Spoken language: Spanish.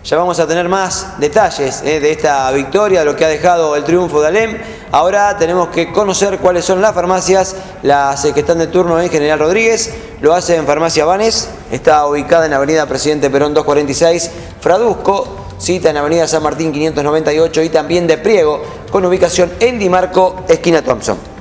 Ya vamos a tener más detalles de esta victoria, de lo que ha dejado el triunfo de Alem. Ahora tenemos que conocer cuáles son las farmacias, las que están de turno en General Rodríguez. Lo hace en Farmacia Banes, está ubicada en la avenida Presidente Perón 246, Fradusco, cita en avenida San Martín 598 y también de Priego, con ubicación en Di Marco, esquina Thompson.